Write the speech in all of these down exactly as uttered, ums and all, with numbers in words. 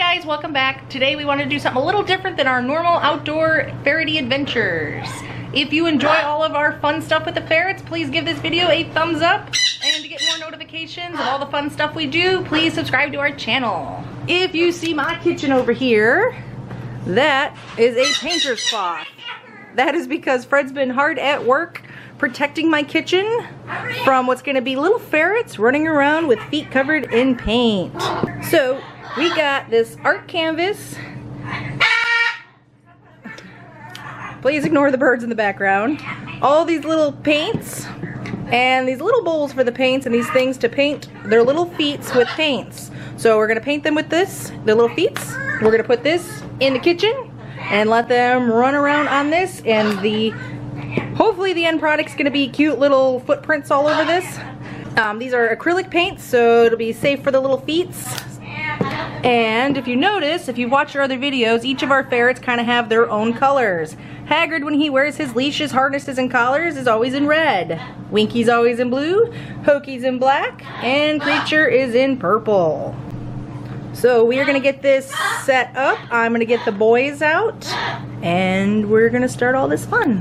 guys, welcome back. Today we want to do something a little different than our normal outdoor ferrety adventures. If you enjoy all of our fun stuff with the ferrets, please give this video a thumbs up. And to get more notifications of all the fun stuff we do, please subscribe to our channel. If you see my kitchen over here, that is a painter's cloth. That is because Fred's been hard at work protecting my kitchen from what's gonna be little ferrets running around with feet covered in paint. So we got this art canvas. Please ignore the birds in the background. All these little paints and these little bowls for the paints and these things to paint their little feet with paints. So we're gonna paint them with this, their little feet. We're gonna put this in the kitchen and let them run around on this, and the hopefully the end product's gonna be cute little footprints all over this. Um, these are acrylic paints, so it'll be safe for the little feet. And if you notice, if you've watched our other videos, each of our ferrets kind of have their own colors. Hagrid, when he wears his leashes, harnesses, and collars, is always in red. Winky's always in blue, Hokey's in black, and Creature is in purple. So we are gonna get this set up. I'm gonna get the boys out, and we're gonna start all this fun.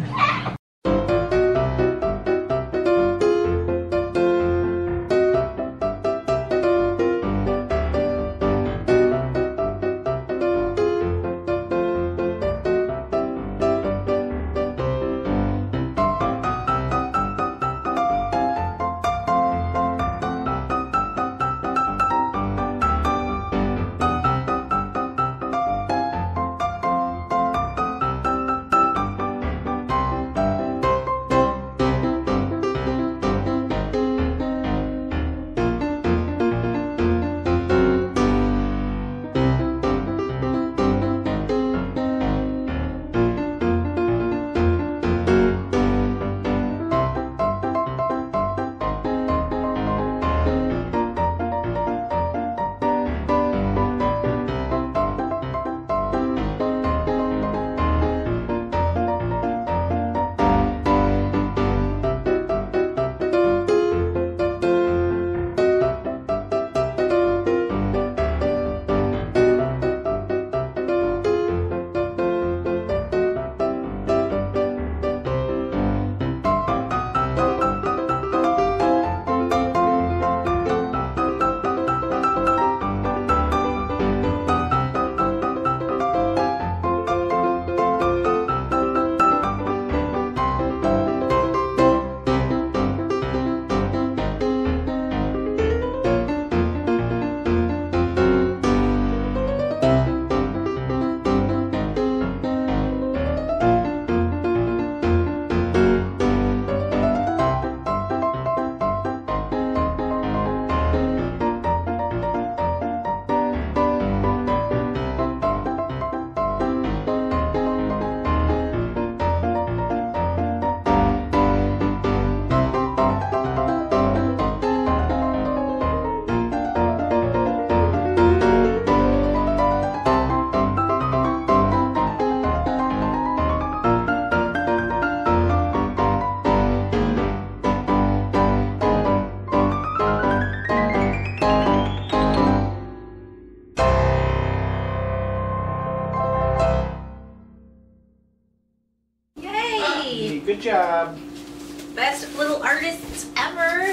Good job. Best little artists ever.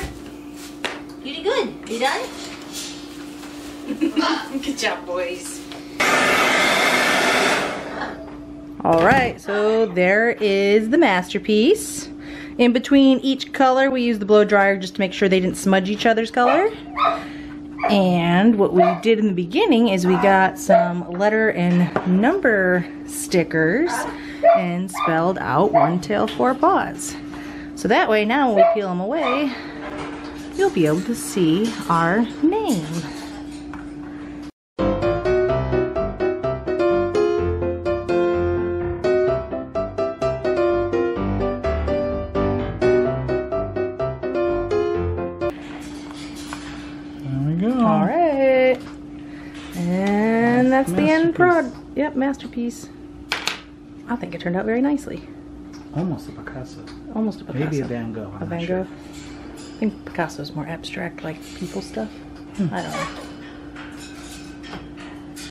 You did good. You done? Good job, boys. Alright, so there is the masterpiece. In between each color, we use the blow dryer just to make sure they didn't smudge each other's color. And what we did in the beginning is we got some letter and number stickers and spelled out one tail, four paws. So that way now when we peel them away, you'll be able to see our name. There we go. All right. And that's the end product. Yep, masterpiece. I think it turned out very nicely. Almost a Picasso. Almost a Picasso. Maybe a Van Gogh. I'm a Van not Gogh. sure. I think Picasso's more abstract, like people stuff. Hmm. I don't know.